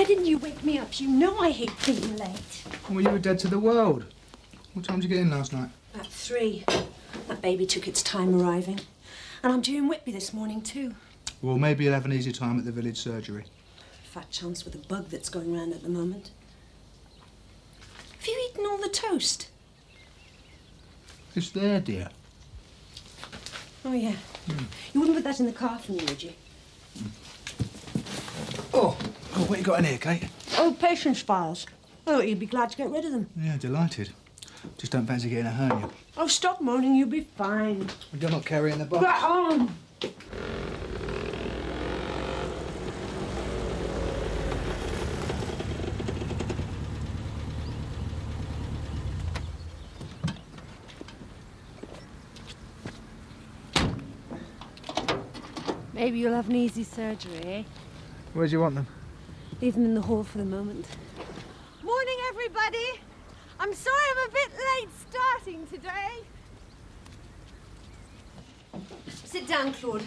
didn't you wake me up? You know I hate being late. Well, you were dead to the world. What time did you get in last night? About 3. That baby took its time arriving. And I'm due in Whitby this morning, too. Well, maybe you'll have an easier time at the village surgery. Fat chance with a bug that's going round at the moment. Have you eaten all the toast? It's there, dear. Oh, yeah. You wouldn't put that in the car for me, would you? Oh, what you got in here, Kate? Old patients' files. I thought you'd be glad to get rid of them. Yeah, delighted. Just don't fancy getting a hernia. Oh, stop moaning, you'll be fine. You're not carrying the box. Get on! Maybe you'll have an easy surgery, eh? Where do you want them? Leave them in the hall for the moment. Morning, everybody. I'm sorry I'm a bit late starting today. Sit down, Claude.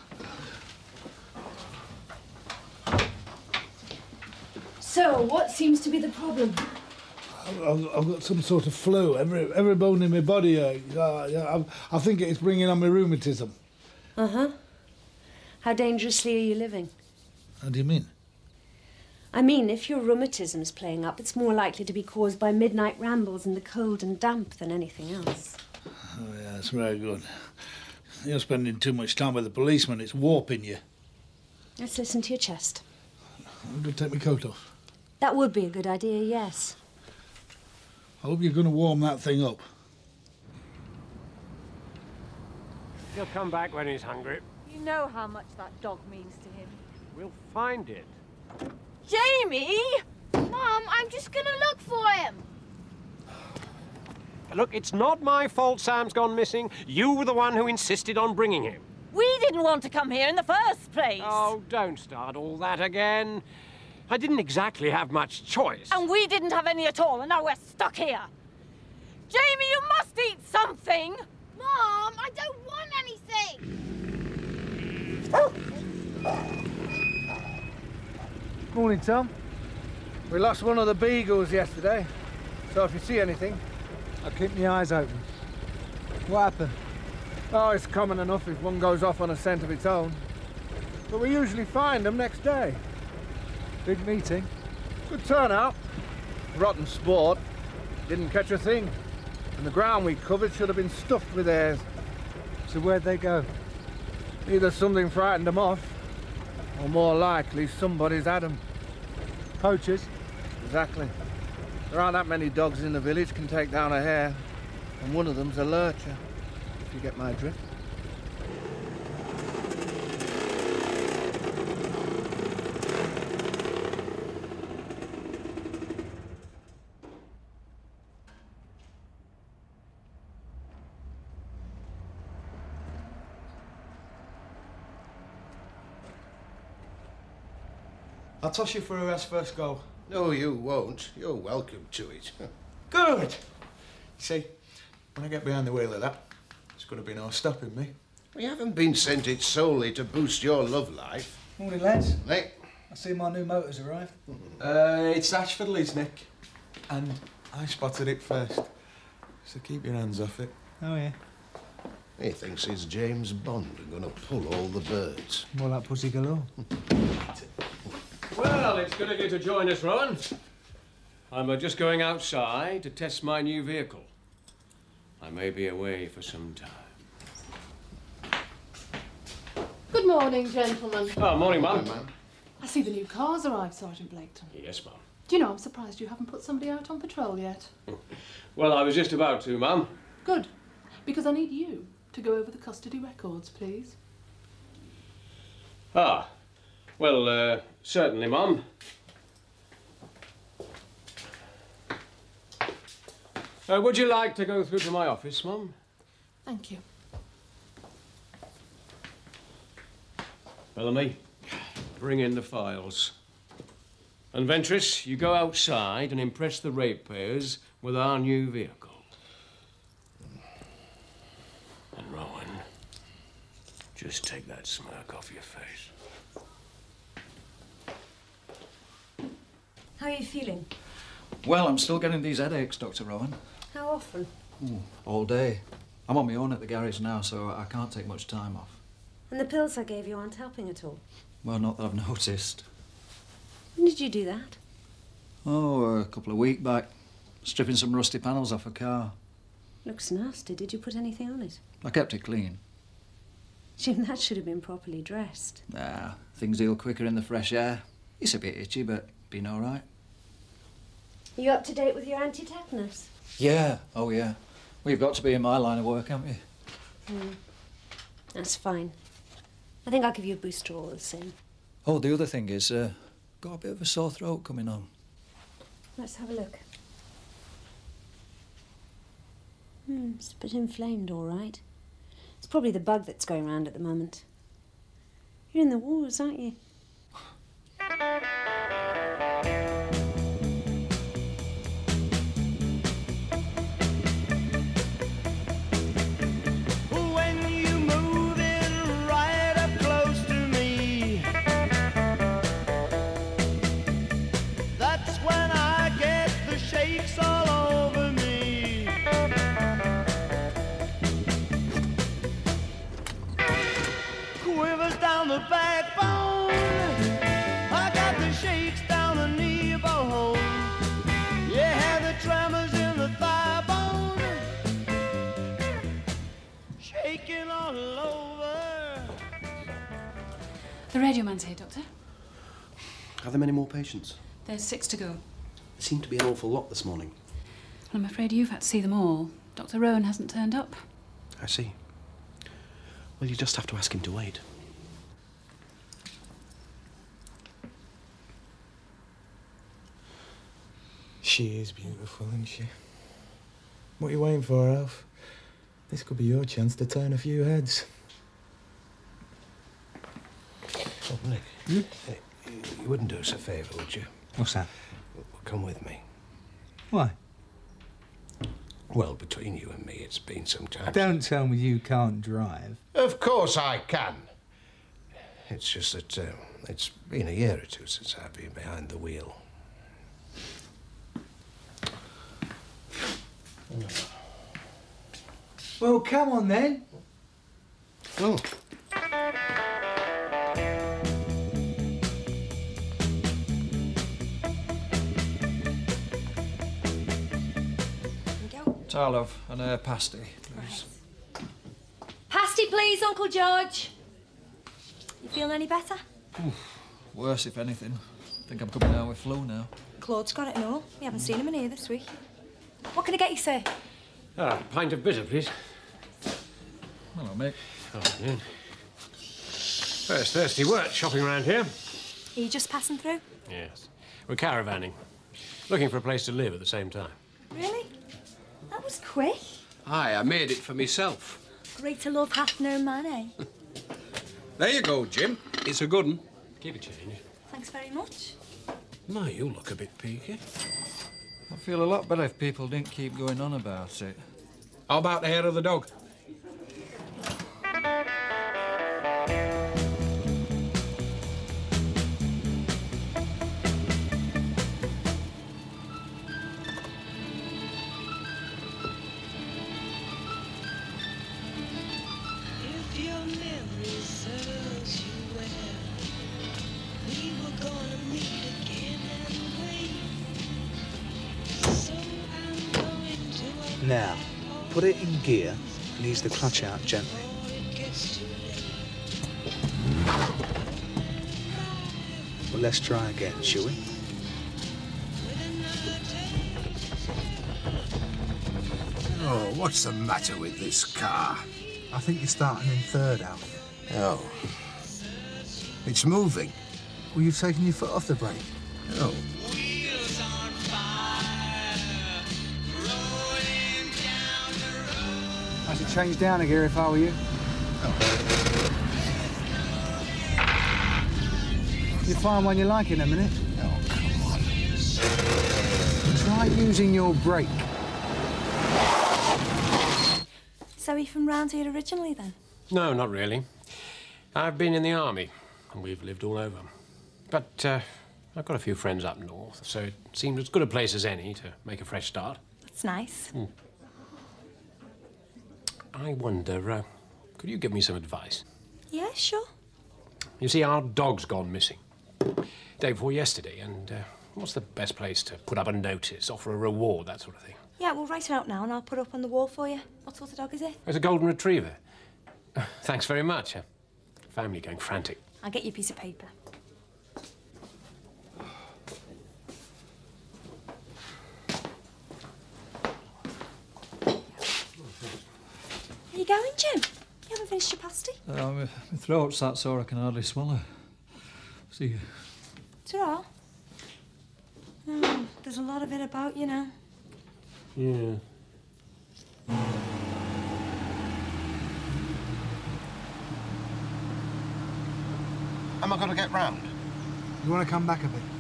So, what seems to be the problem? I've got some sort of flu. Every bone in my body aches. I think it's bringing on my rheumatism. Uh-huh. How dangerously are you living? How do you mean? I mean, if your rheumatism's playing up, it's more likely to be caused by midnight rambles in the cold and damp than anything else. Oh, yeah, that's very good. You're spending too much time with the policeman. It's warping you. Let's listen to your chest. I'm going to take my coat off. That would be a good idea, yes. I hope you're going to warm that thing up. He'll come back when he's hungry. You know how much that dog means to him. We'll find it. Jamie! Mom, I'm just gonna look for him. Look, it's not my fault Sam's gone missing. You were the one who insisted on bringing him. We didn't want to come here in the first place. Oh, don't start all that again. I didn't exactly have much choice. And we didn't have any at all, and now we're stuck here. Jamie, you must eat something. Mom, I don't want anything. Morning, Tom. We lost one of the beagles yesterday, so if you see anything, I'll keep my eyes open. What happened? Oh, it's common enough if one goes off on a scent of its own. But we usually find them next day. Big meeting. Good turnout. Rotten sport. Didn't catch a thing. And the ground we covered should have been stuffed with hares. So where'd they go? Either something frightened them off, or more likely somebody's had them. Poachers? Exactly. There aren't that many dogs in the village can take down a hare, and one of them's a lurcher, if you get my drift. I'll toss you for a rest first go. No, you won't. You're welcome to it. Good! See, when I get behind the wheel of that, there's going to be no stopping me. We haven't been sent it solely to boost your love life. Morning, lads. Hey. I see my new motor's arrived. It's Ashfordley's, Nick. And I spotted it first. So keep your hands off it. Oh, yeah. He thinks he's James Bond and going to pull all the birds. More like Pussy Galore. Well, it's good of you to join us, Rowan. I'm just going outside to test my new vehicle. I may be away for some time. Good morning, gentlemen. Oh, morning, Mum. I see the new car's arrived, Sergeant Blaketon. Yes, Mum. Do you know, I'm surprised you haven't put somebody out on patrol yet. Well, I was just about to, Mum. Good, because I need you to go over the custody records, please. Ah, well, certainly, Mum. Would you like to go through to my office, Mum? Thank you. Bellamy, bring in the files. And Ventris, you go outside and impress the ratepayers with our new vehicle. And Rowan, just take that smirk off your face. How are you feeling? Well, I'm still getting these headaches, Dr. Rowan. How often? All day. I'm on my own at the garage now, so I can't take much time off. And the pills I gave you aren't helping at all? Well, not that I've noticed. When did you do that? Oh, a couple of weeks back. Stripping some rusty panels off a car. Looks nasty. Did you put anything on it? I kept it clean. Jim, that should have been properly dressed. Nah, things heal quicker in the fresh air. It's a bit itchy, but been all right. Are you up to date with your anti-tetanus? Yeah, oh yeah. Well, you've got to be in my line of work, haven't you? That's fine. I think I'll give you a booster all the same. Oh, the other thing is, got a bit of a sore throat coming on. Let's have a look. It's a bit inflamed, all right. It's probably the bug that's going round at the moment. You're in the wars, aren't you? The radio man's here, Doctor. Are there many more patients? There's 6 to go. There seemed to be an awful lot this morning. Well, I'm afraid you've had to see them all. Dr. Rowan hasn't turned up. I see. Well, you just have to ask him to wait. She is beautiful, isn't she? What are you waiting for, Alf? This could be your chance to turn a few heads. Oh, Nick, you wouldn't do us a favour, would you? What's that? Well, come with me. Why? Well, between you and me, it's been some time. Don't tell me you can't drive. Of course I can. It's just that it's been a year or two since I've been behind the wheel. Well, come on then. Oh. Tarlov, and pasty, please. Pasty, please, Uncle George. You feeling any better? Worse, if anything. I think I'm coming down with flu now. Claude's got it and all. We haven't seen him in here this week. What can I get you, sir? A pint of bitter, please. Hello, Mick. Afternoon. First thirsty work shopping around here. Are you just passing through? Yes. We're caravanning. Looking for a place to live at the same time. Really? That was quick. Aye, I made it for myself. Greater love hath no man, eh? There you go, Jim. It's a good one. Keep it change. Thanks very much. My, you look a bit peaky. I'd feel a lot better if people didn't keep going on about it. How about the hair of the dog? Now, put it in gear and ease the clutch out gently. Well, let's try again, shall we? Oh, what's the matter with this car? I think you're starting in third, Alf. Oh. It's moving. Well, you've taken your foot off the brake. Oh. I should change down a gear if I were you. You'll find one you like in a minute. Oh, come on. Try using your brake. So you from round here originally, then? No, not really. I've been in the army, and we've lived all over. But I've got a few friends up north, so it seems as good a place as any to make a fresh start. That's nice. I wonder, could you give me some advice? Yeah, sure. You see, our dog's gone missing. Day before yesterday, and what's the best place to put up a notice, offer a reward, that sort of thing? Yeah, we'll write her out now and I'll put her up on the wall for you. What sort of dog is it? It's a golden retriever. Thanks very much. Family going frantic. I'll get you a piece of paper. Are you going, Jim? You haven't finished your pasty? My throat's that sore I can hardly swallow. See you. Ta-ra. Oh, there's a lot of it about, you know. Yeah. Am I going to get round? You want to come back a bit?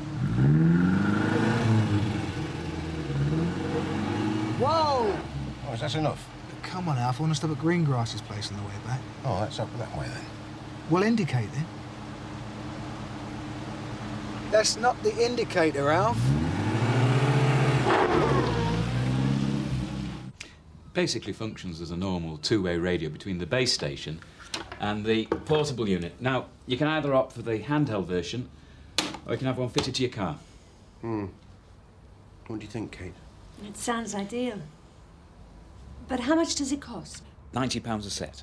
Whoa! Oh, is that enough? Come on, Alf. I want to stop at Greengrass's place on the way back. Oh, let's up that way then. We'll indicate then. That's not the indicator, Alf. Basically functions as a normal two-way radio between the base station and the portable unit. Now, you can either opt for the handheld version, or you can have one fitted to your car. What do you think, Kate? It sounds ideal. But how much does it cost? £90 a set.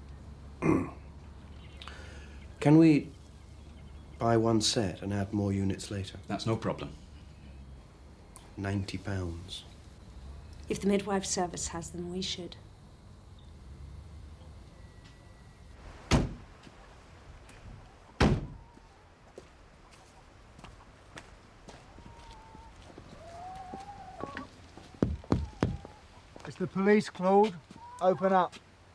Can we buy one set and add more units later? That's no problem. £90. If the midwife service has them, we should. It's the police, Claude. Open up.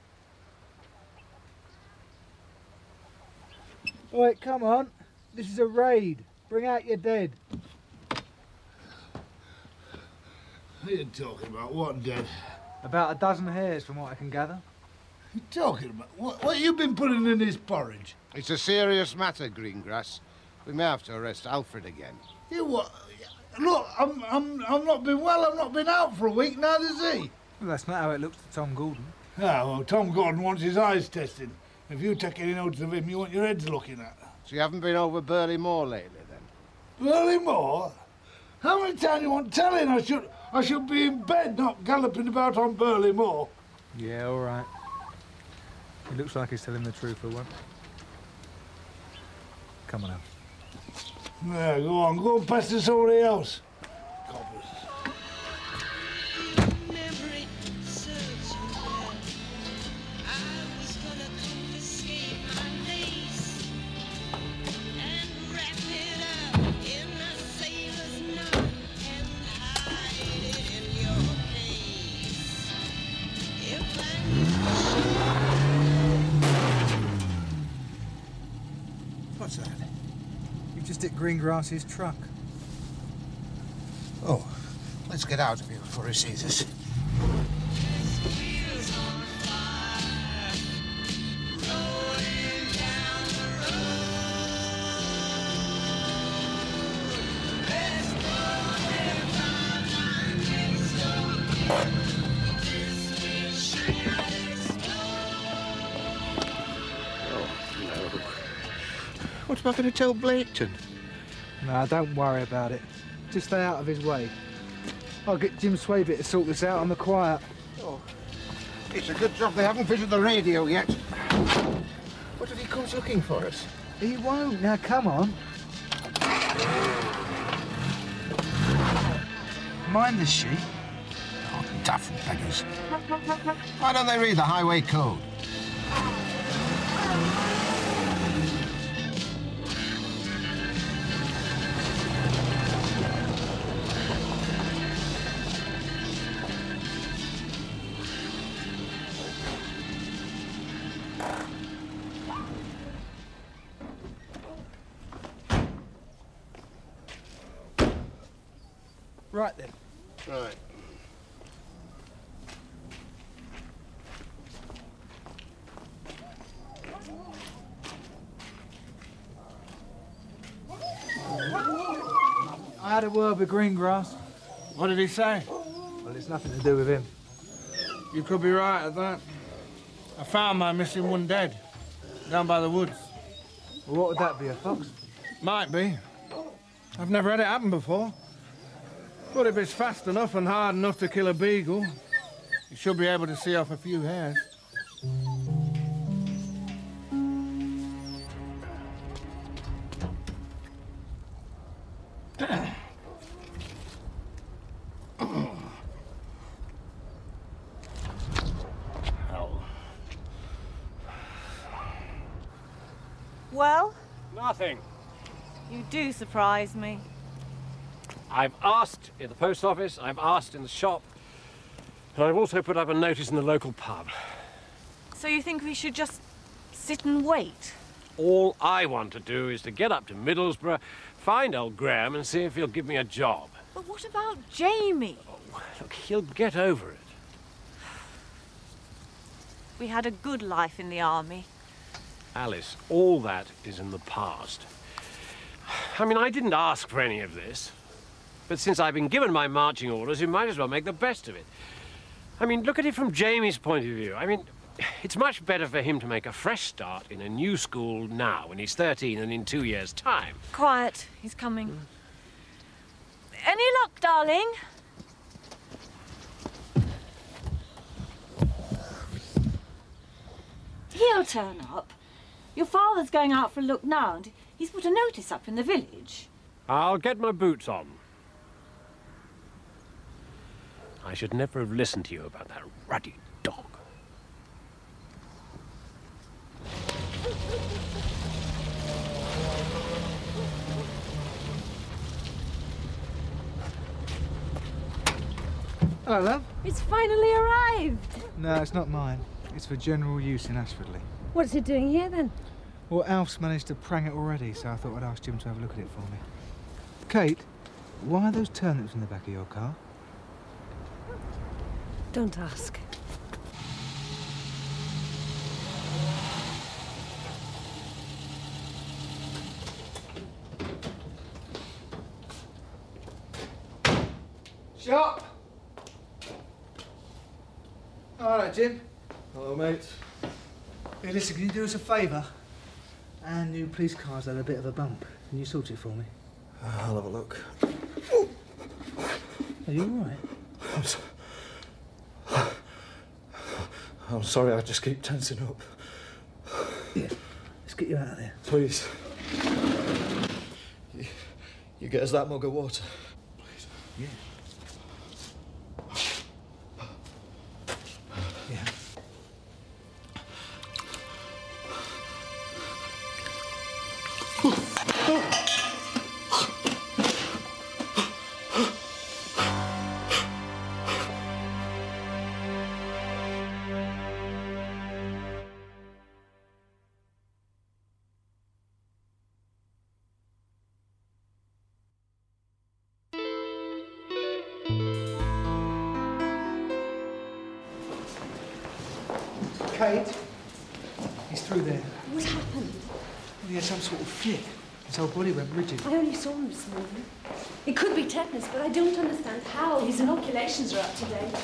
All right, come on. This is a raid. Bring out your dead. What are you talking about? What dead? About a dozen hares, from what I can gather. What are you talking about? What you been putting in this porridge? It's a serious matter, Greengrass. We may have to arrest Alfred again. You what? Look, I'm not been well. I've not been out for a week. Neither's he. Well, that's not how it looks to Tom Gordon. Ah, well, Tom Gordon wants his eyes tested. If you take any notice of him, you want your heads looking at. So you haven't been over Burley Moor lately, then? Burley Moor? How many times you want telling? I should be in bed, not galloping about on Burley Moor. Yeah, all right. He looks like he's telling the truth for once. Come on, Al. Yeah, go and pester somebody else. Coppers. What's that? You just hit Greengrass's truck. Oh, let's get out of here before he sees us. What am I going to tell Blaketon? No, don't worry about it. Just stay out of his way. I'll get Jim Swaby to sort this out on the quiet. Oh, it's a good job they haven't fitted the radio yet. What if he comes looking for us? He won't. Now, come on. Mind the sheep. Oh, daft beggars. Why don't they read the highway code? Right then. Right. had a word with Greengrass. What did he say? Well, it's nothing to do with him. You could be right at that. I found my missing one dead, down by the woods. Well, what would that be, a fox? Might be. I've never had it happen before. But if it's fast enough and hard enough to kill a beagle, you should be able to see off a few hairs. Well? Nothing. You do surprise me. I've asked in the post office, I've asked in the shop, and I've also put up a notice in the local pub. So you think we should just sit and wait? All I want to do is to get up to Middlesbrough, find old Graham and see if he'll give me a job. But what about Jamie? Oh, look, he'll get over it. We had a good life in the army. Alice, all that is in the past. I mean, I didn't ask for any of this. But since I've been given my marching orders, you might as well make the best of it. I mean, look at it from Jamie's point of view. I mean, it's much better for him to make a fresh start in a new school now, when he's 13, than in 2 years' time. Quiet, he's coming. Any luck, darling? He'll turn up. Your father's going out for a look now, and he's put a notice up in the village. I'll get my boots on. I should never have listened to you about that ruddy dog. Hello, love. It's finally arrived. No, it's not mine. It's for general use in Ashfordley. What's it doing here then? Well, Alf's managed to prang it already, so I thought I'd ask Jim to have a look at it for me. Kate, why are those turnips in the back of your car? Don't ask. Shop! All right, Jim. Hello, mate. Hey, listen, can you do us a favour? Our new police car's had a bit of a bump. Can you sort it for me? I'll have a look. Are you all right? I'm sorry, I just keep tensing up. Yeah, let's get you out of there. Please. You get us that mug of water? Please. Yeah. Yeah. Kate, he's through there. What happened? Well, he had some sort of fit. His whole body went rigid. I only saw him this morning. It could be tetanus, but I don't understand how. His inoculations are up to date.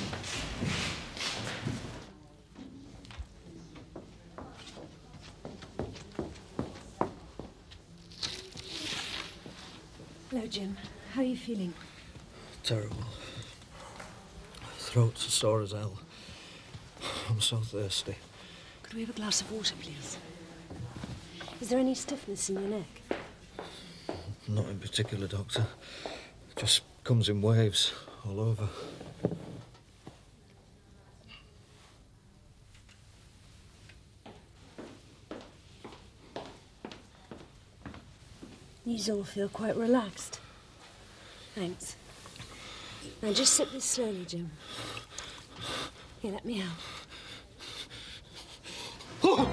Hello, Jim. How are you feeling? Terrible. Throat's as sore as hell. I'm so thirsty. Could we have a glass of water, please? Is there any stiffness in your neck? Not in particular, Doctor. It just comes in waves all over. You all feel quite relaxed. Thanks. Now just sip this slowly, Jim. Here, let me help. It's all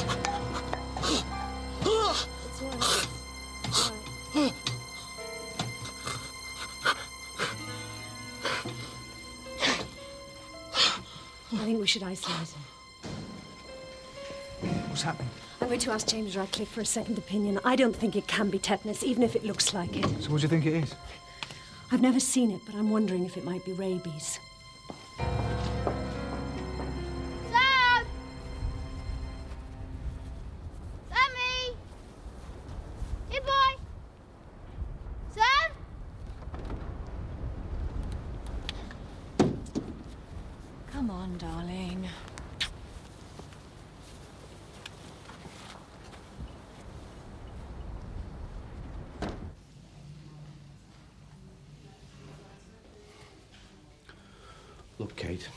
right. It's all right. I think we should isolate him. What's happening? I'm going to ask James Radcliffe for a second opinion. I don't think it can be tetanus, even if it looks like it. So what do you think it is? I've never seen it, but I'm wondering if it might be rabies. Sam! Sammy! Hey, boy! Sam? Come on, darling. Look, Kate.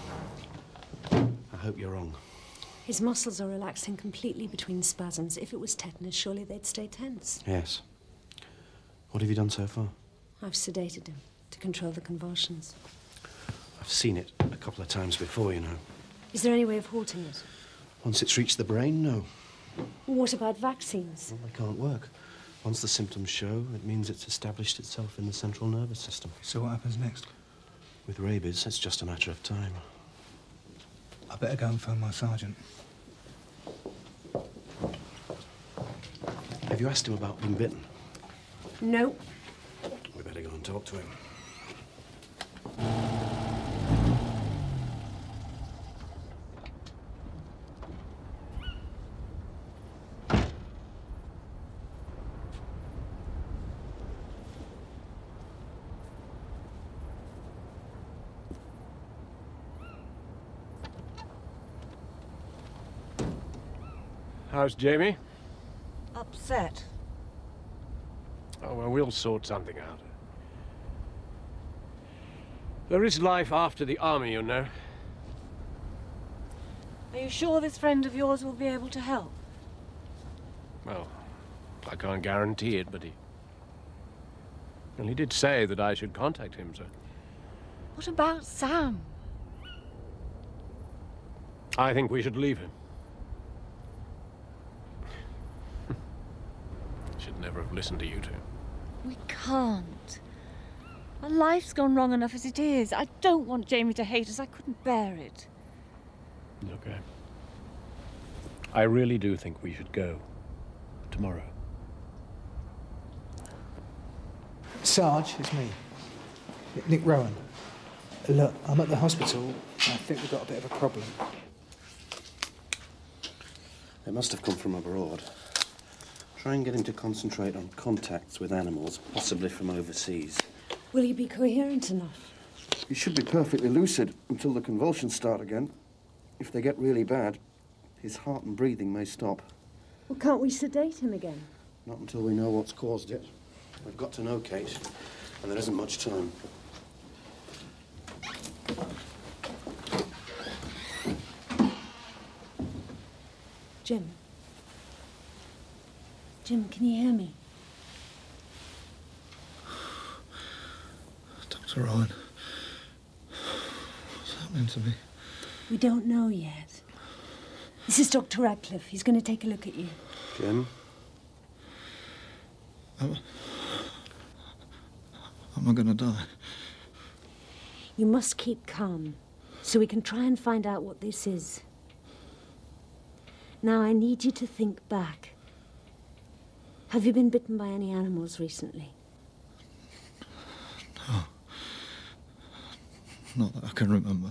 I hope you're wrong. His muscles are relaxing completely between spasms. If it was tetanus, surely they'd stay tense. Yes. What have you done so far? I've sedated him to control the convulsions. I've seen it a couple of times before, you know. Is there any way of halting it? Once it's reached the brain, no. What about vaccines? Well, they can't work. Once the symptoms show, it means it's established itself in the central nervous system. So what happens next? With rabies, it's just a matter of time. I better go and phone my sergeant. Have you asked him about being bitten? No. We better go and talk to him. How's Jamie? Upset. Oh, well, we'll sort something out. There is life after the army, you know. Are you sure this friend of yours will be able to help? Well, I can't guarantee it, but Well, he did say that I should contact him, so... What about Sam? I think we should leave him. Should never have listened to you two. We can't. Our life's gone wrong enough as it is. I don't want Jamie to hate us. I couldn't bear it. Okay. I really do think we should go. Tomorrow. Sarge, it's me. Nick Rowan. Look, I'm at the hospital. I think we've got a bit of a problem. It must have come from abroad. Try and get him to concentrate on contacts with animals, possibly from overseas. Will you be coherent enough? He should be perfectly lucid until the convulsions start again. If they get really bad, his heart and breathing may stop. Well, can't we sedate him again? Not until we know what's caused it. We've got to know, Kate, and there isn't much time. Jim. Jim, can you hear me? Dr. Rowan, what's happening to me? We don't know yet. This is Dr. Radcliffe. He's going to take a look at you. Jim? Am I going to die? You must keep calm, so we can try and find out what this is. Now, I need you to think back. Have you been bitten by any animals recently? No. Not that I can remember.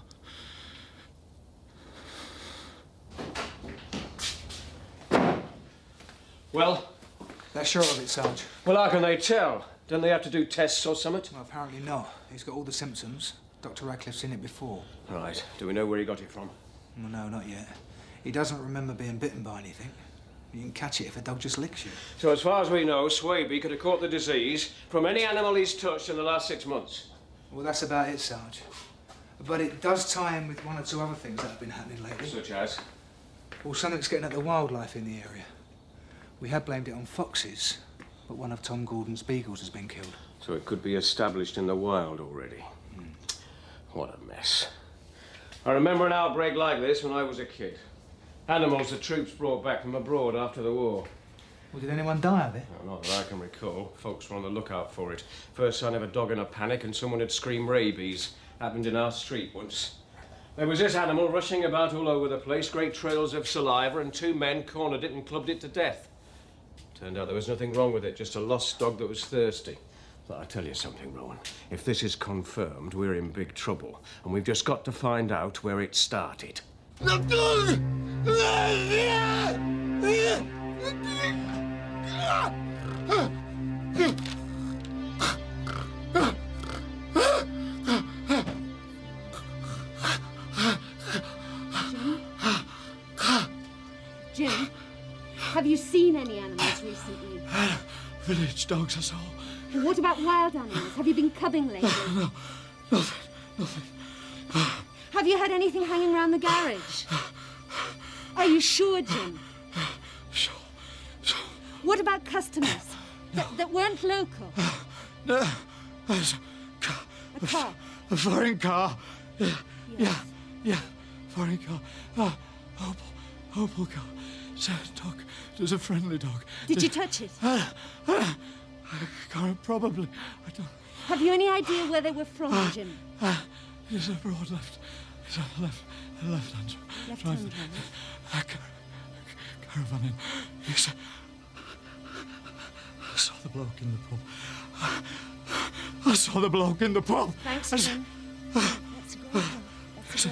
Well? They're sure of it, Sarge. Well, how can they tell? Don't they have to do tests or something? Well, apparently not. He's got all the symptoms. Dr. Radcliffe's seen it before. Right. Do we know where he got it from? Well, no, not yet. He doesn't remember being bitten by anything. You can catch it if a dog just licks you. So as far as we know, Swaby could have caught the disease from any animal he's touched in the last 6 months. Well, that's about it, Sarge. But it does tie in with one or two other things that have been happening lately. Such as? Well, something's getting at the wildlife in the area. We had blamed it on foxes, but one of Tom Gordon's beagles has been killed. So it could be established in the wild already. What a mess. I remember an outbreak like this when I was a kid. Animals the troops brought back from abroad after the war. Well, did anyone die of it? No, not that I can recall. Folks were on the lookout for it. First sign of a dog in a panic and someone had screamed rabies. Happened in our street once. There was this animal rushing about all over the place, great trails of saliva, and 2 men cornered it and clubbed it to death. Turned out there was nothing wrong with it, just a lost dog that was thirsty. But I tell you something, Rowan. If this is confirmed, we're in big trouble, and we've just got to find out where it started. Jim, have you seen any animals recently? Village dogs, that's all. Well, what about wild animals? Have you been cubbing lately? No, nothing. Have you had anything hanging around the garage? Are you sure, Jim? Sure. What about customers that weren't local? No, there's A car? a foreign car. Yeah, foreign car. Opal car. It's a dog. It was a friendly dog. Did you touch it? Probably. I don't. Have you any idea where they were from, Jim? It's a broad left. It's a left-hand. Left-hand Caravan in. Yes. I saw the bloke in the pub. I saw the bloke in the pub. Thanks, Jim. Let's go. Let's go.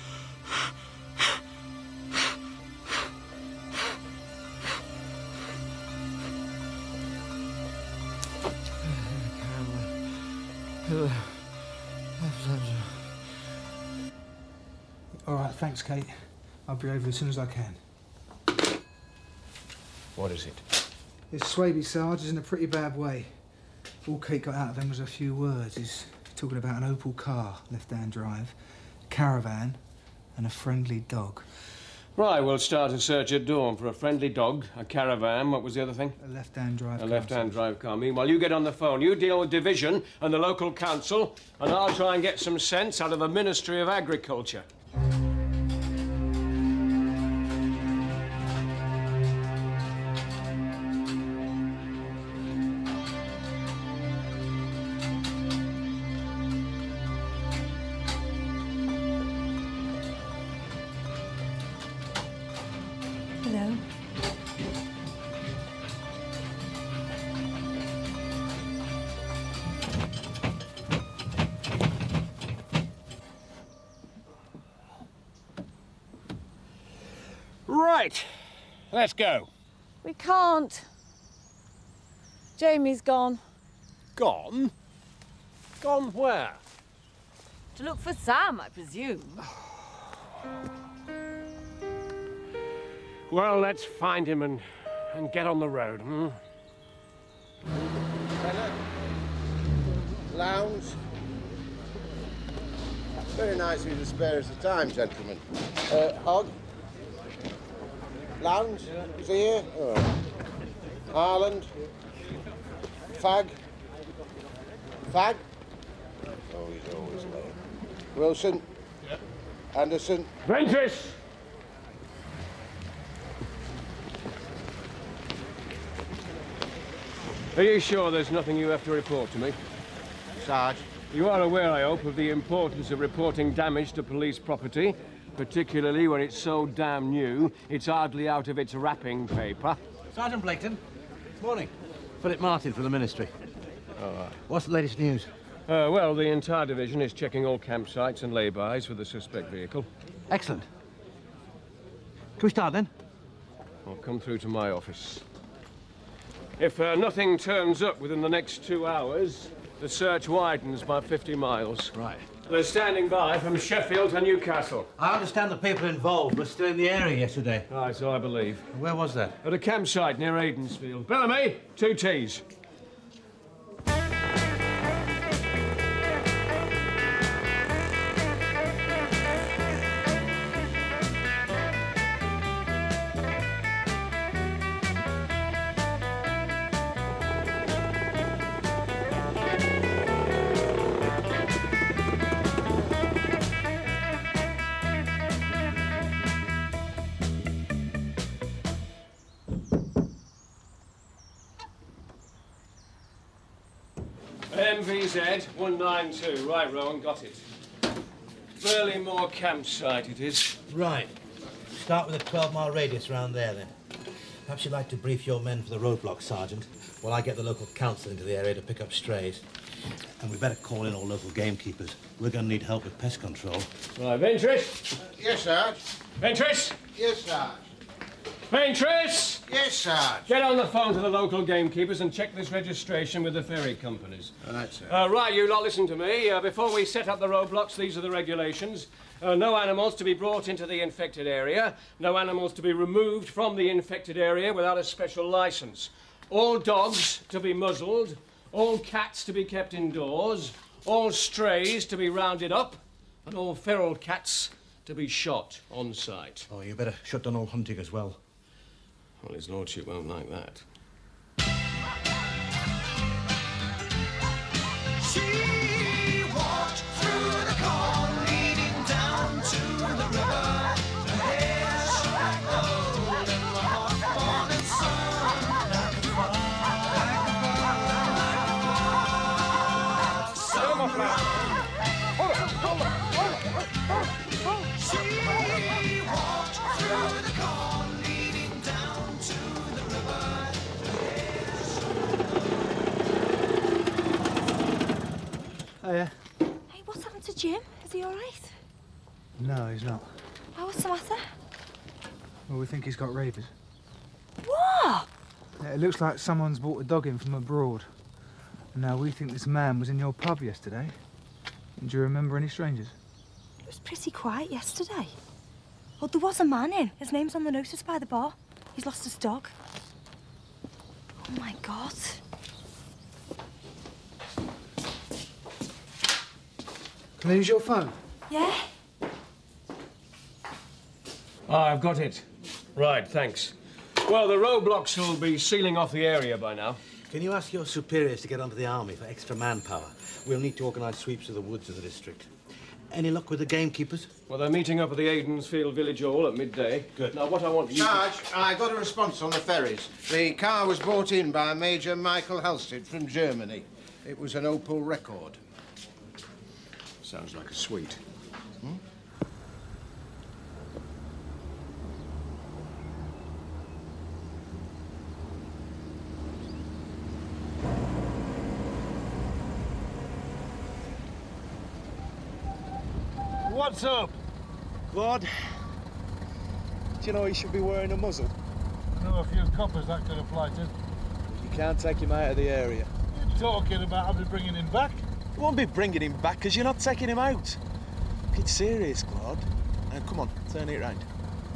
All right, thanks, Kate. I'll be over as soon as I can. What is it? This Swaby Sarge is in a pretty bad way. All Kate got out of him was a few words. He's talking about an Opel car, left-hand drive, a caravan, and a friendly dog. Right, we'll start a search at dawn for a friendly dog, a caravan. What was the other thing? A left-hand drive A car. left-hand drive car. Meanwhile, you get on the phone. You deal with Division and the local council, and I'll try and get some sense out of the Ministry of Agriculture. Hello. Right, let's go. We can't. Jamie's gone. Gone? Gone where? To look for Sam, I presume. Well, let's find him and get on the road, hmm? Lounge. Very nice of you to spare us the time, gentlemen. Hog? Lounge? Is he here? Oh. Ireland? Fag? Fag? Oh, he's always late. Wilson? Yep. Anderson? Ventress! Are you sure there's nothing you have to report to me? Sarge? You are aware, I hope, of the importance of reporting damage to police property, particularly when it's so damn new, it's hardly out of its wrapping paper. Sergeant Blaketon. Morning. Philip Martin from the Ministry. All right. What's the latest news? Well, the entire division is checking all campsites and lay-bys for the suspect vehicle. Excellent. Can we start then? I'll come through to my office. If nothing turns up within the next 2 hours, the search widens by 50 miles. Right. They're standing by from Sheffield to Newcastle. I understand the people involved were still in the area yesterday. Aye, so I believe. Where was that? At a campsite near Aidensfield. Bellamy, 2 Ts. MVZ 192. Right, Rowan, got it. Burley-Moor campsite it is. Right. Start with a 12-mile radius around there, then. Perhaps you'd like to brief your men for the roadblock, Sergeant, while I get the local council into the area to pick up strays. And we better call in all local gamekeepers. We're going to need help with pest control. Right, Ventris? Yes, Sarge. Ventris? Yes, Sarge. Ventris? Yes, Sarge. Get on the phone to the local gamekeepers and check this registration with the ferry companies. Right, sir. Right, you lot, listen to me. Before we set up the roadblocks, these are the regulations. No animals to be brought into the infected area. No animals to be removed from the infected area without a special licence. All dogs to be muzzled. All cats to be kept indoors. All strays to be rounded up. And all feral cats to be shot on sight. Oh, you better shut down all hunting as well. Well, his lordship won't like that. She walked through the corn leading down to the river. Her hair shone gold in the hot morning sun. Like a She walked through the corn leading down to the river. Oh, yeah? Hey, what's happened to Jim? Is he all right? No, he's not. Oh, what's the matter? Well, we think he's got rabies. What? Yeah, it looks like someone's brought a dog in from abroad. And now we think this man was in your pub yesterday. Do you remember any strangers? It was pretty quiet yesterday. Well, there was a man in. His name's on the notice by the bar. He's lost his dog. Oh, my God. Can I use your phone? Yeah? I've got it. Right, thanks. Well, the roadblocks will be sealing off the area by now. Can you ask your superiors to get onto the army for extra manpower? We'll need to organise sweeps of the woods of the district. Any luck with the gamekeepers? Well, they're meeting up at the Aidensfield Village Hall at midday. Good. Now, what I want you... Sarge, I got a response on the ferries. The car was brought in by Major Michael Halstead from Germany. It was an Opel Record. Sounds like a suite. Hmm? What's up? Claude, do you know he should be wearing a muzzle? I know a few coppers that could apply to. You can't take him out of the area. You're talking about having to bringing him back? You won't be bringing him back because you're not taking him out. Get serious, Claude. Now, come on, turn it round.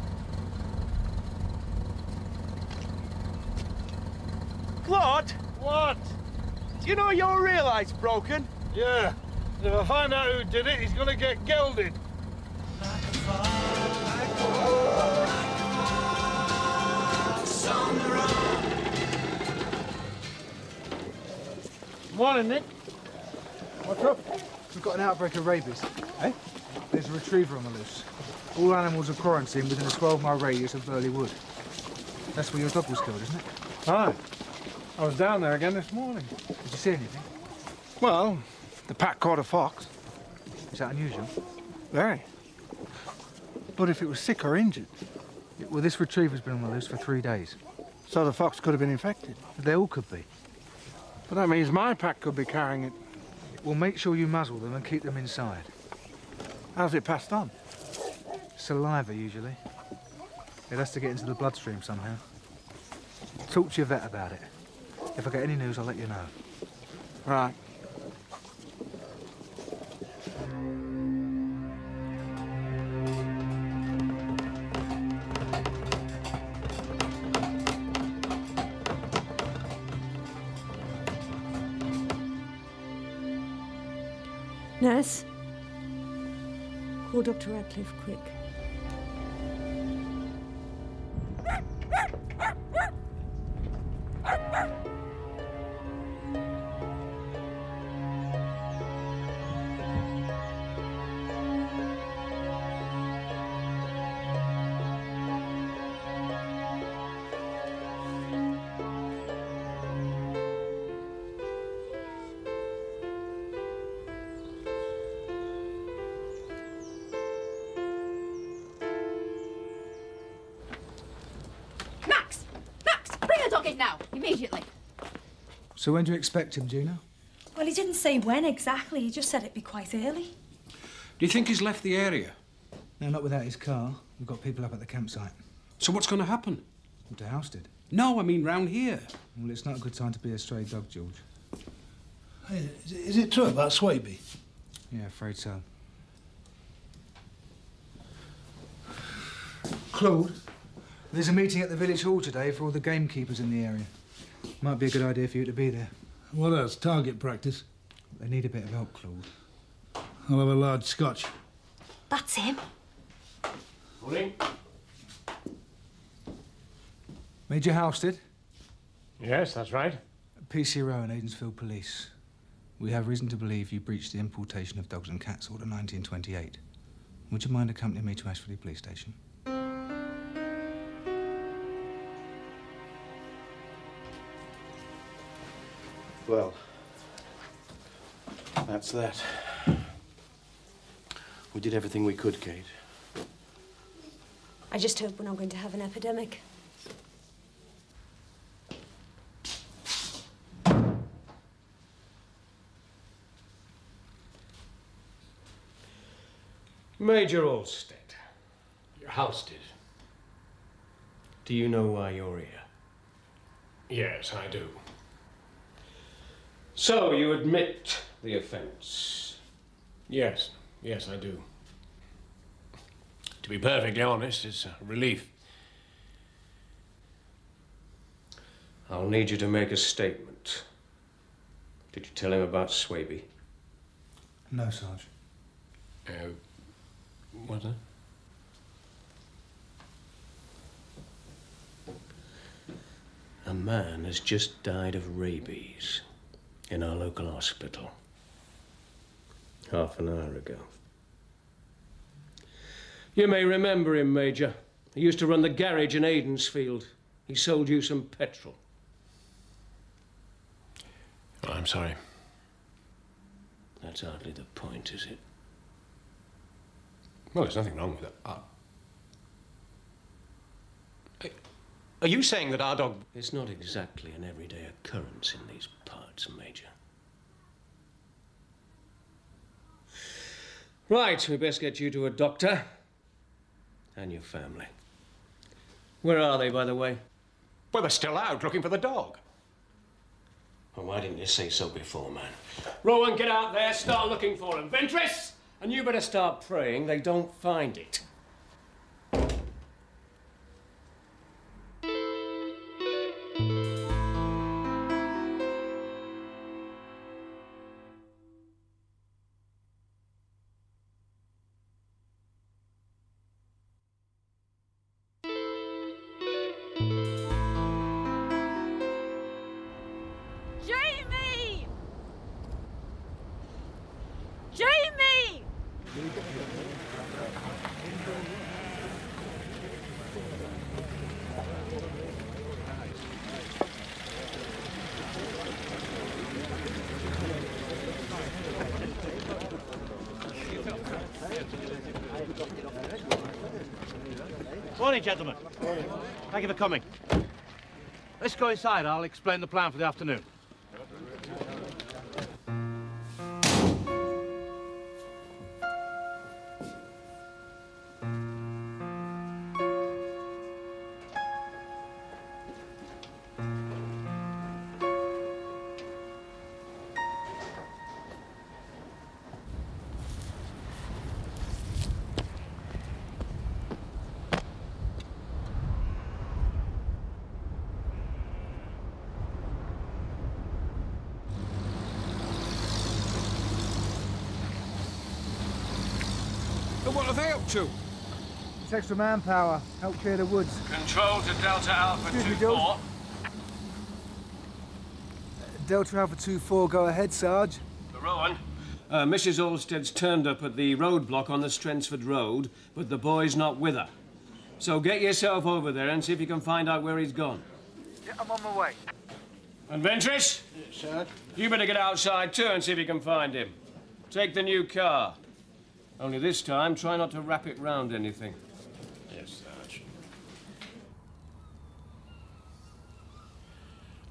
Claude! What? Do you know your real eye's broken? Yeah. And if I find out who did it, he's going to get gelded. Morning, Nick. What's up? We've got an outbreak of rabies. Eh? There's a retriever on the loose. All animals are quarantined within a 12-mile radius of Burley Wood. That's where your dog was killed, isn't it? Aye. I was down there again this morning. Did you see anything? Well, the pack caught a fox. Is that unusual? Very. But if it was sick or injured... Well, this retriever's been on the loose for 3 days. So the fox could have been infected? They all could be. But that means my pack could be carrying it. Well, make sure you muzzle them and keep them inside. How's it passed on? Saliva, usually. It has to get into the bloodstream somehow. Talk to your vet about it. If I get any news, I'll let you know. Right. Nurse, call Dr. Radcliffe, quick. it now, immediately. So when do you expect him, Gina? Well, he didn't say when exactly. He just said it'd be quite early. Do you think he's left the area? No, not without his car. We've got people up at the campsite. So what's going to happen? Well, to Halstead. No, I mean round here. Well, it's not a good time to be a stray dog, George. Hey, is it true about Swaby? Yeah, afraid so. Claude, there's a meeting at the village hall today for all the gamekeepers in the area. Might be a good idea for you to be there. What else? Target practice? They need a bit of help, Claude. I'll have a large scotch. That's him. Morning. Major Halstead? Yes, that's right. PCRO and Aidensfield Police. We have reason to believe you breached the Importation of Dogs and Cats Order 1928. Would you mind accompanying me to Ashford Police Station? Well, that's that. We did everything we could, Kate. I just hope we're not going to have an epidemic. Major Alstead. Halstead. Do you know why you're here? Yes, I do. So, you admit the offence? Yes, yes, I do. To be perfectly honest, it's a relief. I'll need you to make a statement. Did you tell him about Swaby? No, Sarge. What? A man has just died of rabies in our local hospital. Half an hour ago. You may remember him, Major. He used to run the garage in Aidensfield. He sold you some petrol. Oh, I'm sorry. That's hardly the point, is it? Well, there's nothing wrong with it. Are you saying that our dog... It's not exactly an everyday occurrence in these parts, Major. Right, we best get you to a doctor. And your family. Where are they, by the way? Well, they're still out looking for the dog. Well, why didn't you say so before, man? Rowan, get out there, start looking for him. Ventris! And you better start praying they don't find it. Jamie! Jamie! Morning, gentlemen. Thank you for coming. Let's go inside. I'll explain the plan for the afternoon. What are they up to? It's extra manpower. Help clear the woods. Control to Delta Alpha Excuse me, 2-4. Delta Alpha 2-4, go ahead, Sarge. Rowan. Mrs. Alstead's turned up at the roadblock on the Strensford Road, but the boy's not with her. So get yourself over there and see if you can find out where he's gone. Yeah, I'm on my way. And Ventris? Yes, sir. You better get outside too and see if you can find him. Take the new car. Only this time, try not to wrap it round anything. Yes, Sarge.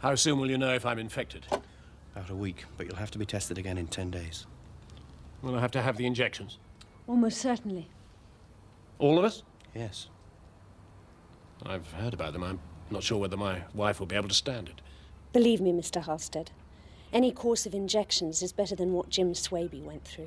How soon will you know if I'm infected? About a week, but you'll have to be tested again in 10 days. Will I have to have the injections? Almost certainly. All of us? Yes. I've heard about them. I'm not sure whether my wife will be able to stand it. Believe me, Mr. Halstead, any course of injections is better than what Jim Swaby went through.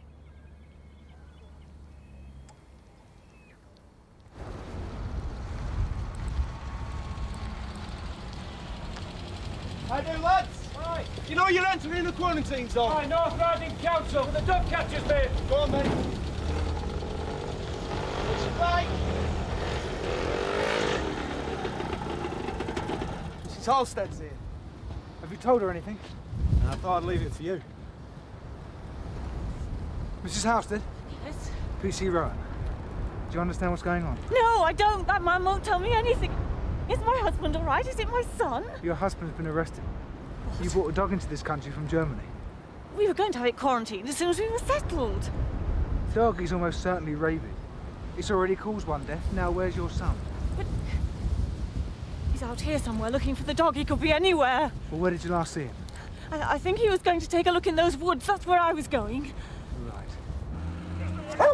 How do, lads? Aye. You know you're entering the quarantine zone. Aye, North Riding Council, with the dog catchers, mate. Go on, mate. It's right. Mrs. Halstead's here. Have you told her anything? I thought I'd leave it for you. Mrs. Halstead? Yes? PC Rowan. Do you understand what's going on? No, I don't. That man won't tell me anything. Is my husband all right? Is it my son? Your husband's been arrested. You brought a dog into this country from Germany. We were going to have it quarantined as soon as we were settled. The dog is almost certainly rabid. It's already caused one death. Now where's your son? But he's out here somewhere looking for the dog. He could be anywhere. Well, where did you last see him? I think he was going to take a look in those woods. That's where I was going. Right.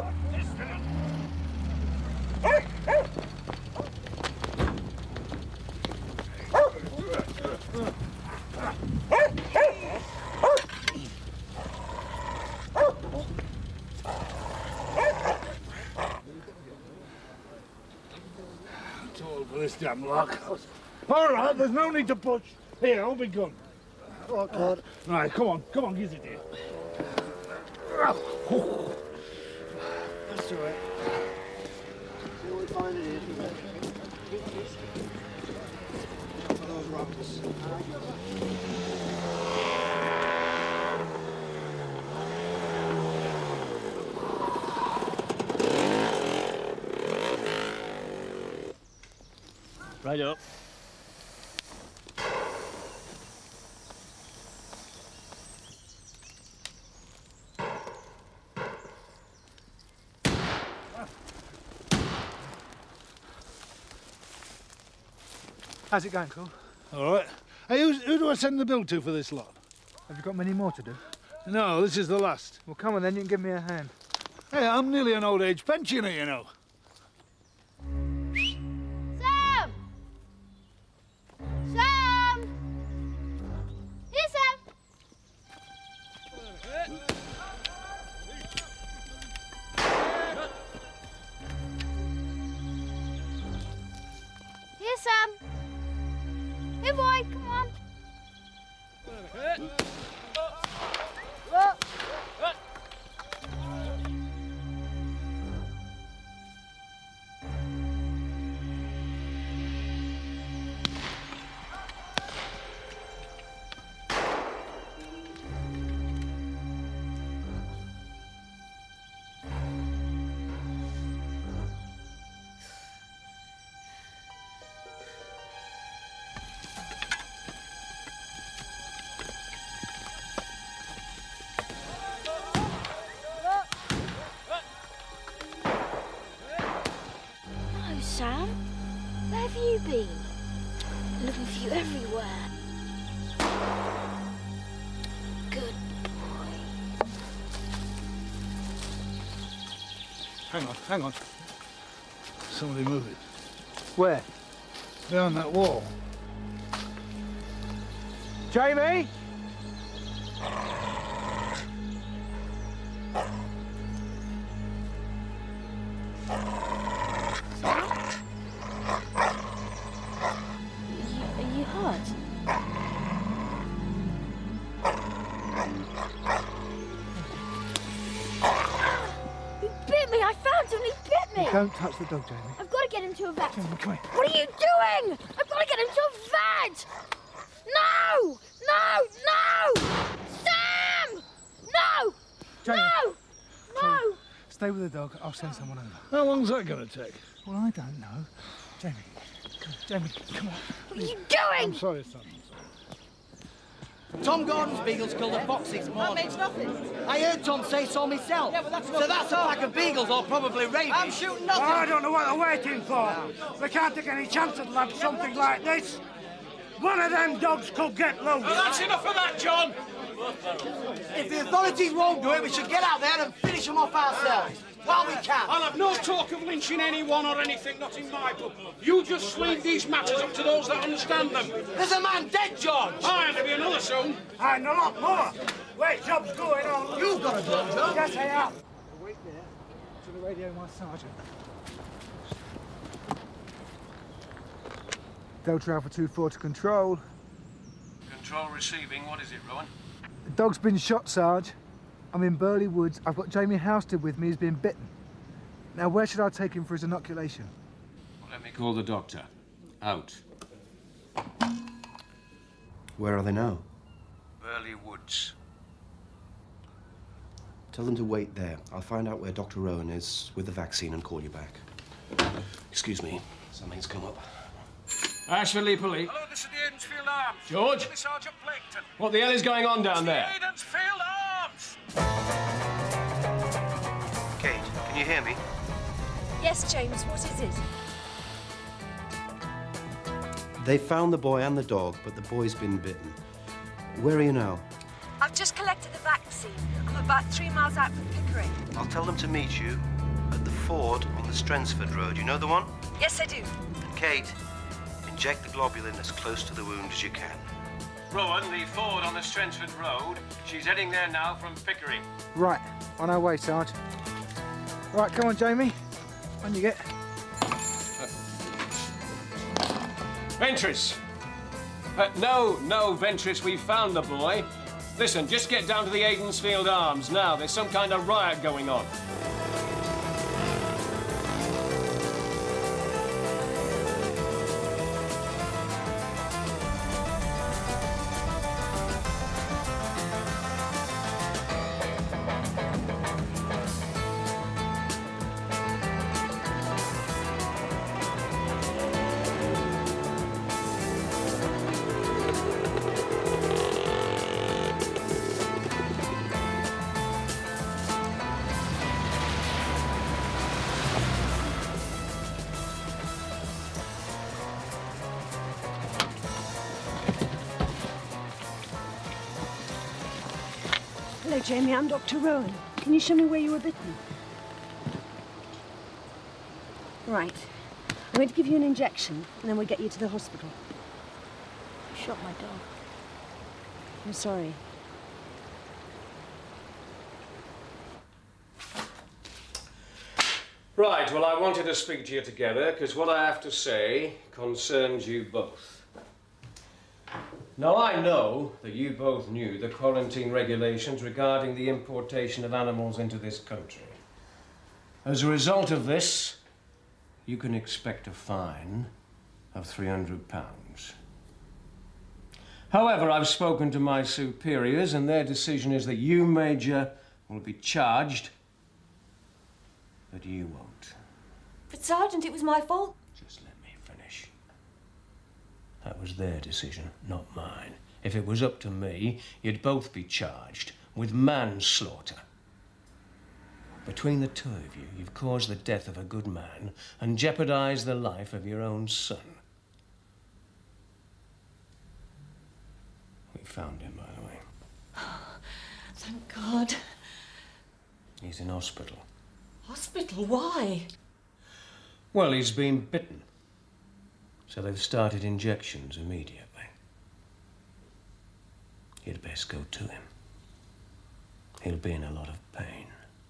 For this damn lock. All right, there's no need to push. Here, I'll be gone. Oh, God. Right, come on, give it here. That's all right. See what we find it is. Those rocks. Right up. How's it going, Cole? All right. Hey, who do I send the bill to for this lot? Have you got many more to do? No, this is the last. Well, come on then, you can give me a hand. Hey, I'm nearly an old age pensioner, you know. Sam! Sam! Here, Sam! Here, Sam! Here, boy, come on! Look! No, Sam. Where have you been? Looking for you everywhere. Good boy. Hang on. Somebody moving. Where? Behind that wall. Jamie? Are you hurt? He bit me! I found him! He bit me! Don't touch the dog, Jamie. I've got to get him to a vet. Jamie, come here. What are you doing? I've got to get him to a vet! No! No! No! Sam! No! Jamie. No! No! Stay with the dog. I'll send someone over. How long's that going to take? Well, I don't know. Jamie, Jamie, come on. What are you doing? I'm sorry, son. Tom Gordon's beagles killed a fox this morning. That makes nothing. I heard Tom say so myself. Yeah, but that's so that's a pack of beagles or probably rabies. I'm shooting nothing. I don't know what they're waiting for. They can't take any chances, lad, something like this. One of them dogs could get loose. Well, that's enough of that, John. If the authorities won't do it, we should get out there and finish them off ourselves. While we can. I'll have no talk of lynching anyone or anything, not in my book. You just leave these matters up to those that understand them. There's a man dead, George. Aye, and there'll be another soon. And a lot more. Wait, job's going on. You've got a job, John. Yes, I have. Wait there to the radio my sergeant. Delta Alpha 24 to control. Control receiving. What is it, Rowan? The dog's been shot, Sarge. I'm in Burley Woods. I've got Jamie Houston with me. He's been bitten. Now, where should I take him for his inoculation? Well, let me call the doctor. Out. Where are they now? Burley Woods. Tell them to wait there. I'll find out where Dr. Rowan is with the vaccine and call you back. Excuse me. Something's come up. Ashford Police. Hello, this is the Aidensfield Arms. George? Sergeant Blaketon. What the hell is going on down there? Aidensfield Arms! Kate, can you hear me? Yes, James, what is it? They found the boy and the dog, but the boy's been bitten. Where are you now? I've just collected the vaccine. I'm about 3 miles out from Pickering. I'll tell them to meet you at the ford on the Strensford Road. You know the one? Yes, I do. Kate, inject the globulin as close to the wound as you can. Rowan, the Ford on the Strensford Road. She's heading there now from Pickering. Right, on our way, Sarge. Right, come on, Jamie. On you get. Ventris! No, Ventris, we found the boy. Listen, just get down to the Aidensfield Arms now. There's some kind of riot going on. Hello, Jamie. I'm Dr. Rowan. Can you show me where you were bitten? Right. I'm going to give you an injection, and then we'll get you to the hospital. You shot my dog. I'm sorry. Right, well, I wanted to speak to you together, because what I have to say concerns you both. Now, I know that you both knew the quarantine regulations regarding the importation of animals into this country. As a result of this, you can expect a fine of £300. However, I've spoken to my superiors, and their decision is that you, Major, will be charged, but you won't. But, Sergeant, it was my fault. Just let me finish. That was their decision, not mine. If it was up to me, you'd both be charged with manslaughter. Between the two of you, you've caused the death of a good man and jeopardized the life of your own son. We found him, by the way. Thank God. He's in hospital. Hospital? Why? Well, he's been bitten. So they've started injections immediately. You'd best go to him. He'll be in a lot of pain.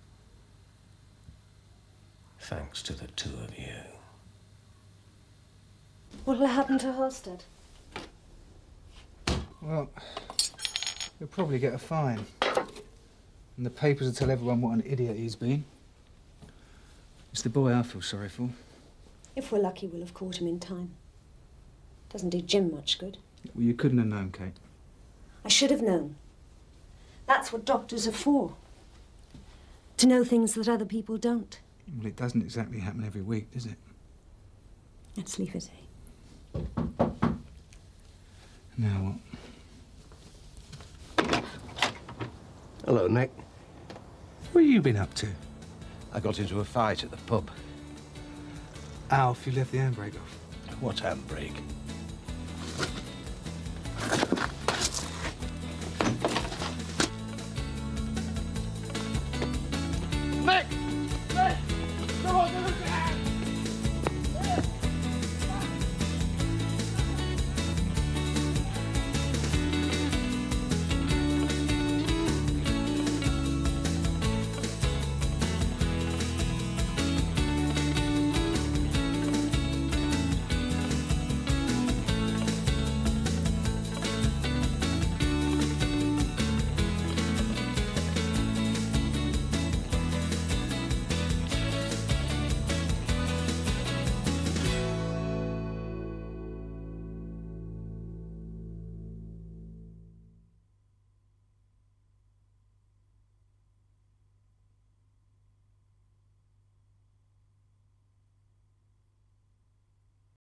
Thanks to the two of you. What'll happen to Halstead? Well, he'll probably get a fine. And the papers will tell everyone what an idiot he's been. It's the boy I feel sorry for. If we're lucky, we'll have caught him in time. Doesn't do Jim much good. Well, you couldn't have known, Kate. I should have known. That's what doctors are for. To know things that other people don't. Well, it doesn't exactly happen every week, does it? Let's leave it, eh? Now what? Hello, Nick. What have you been up to? I got into a fight at the pub. Alf, you left the handbrake off. What handbrake?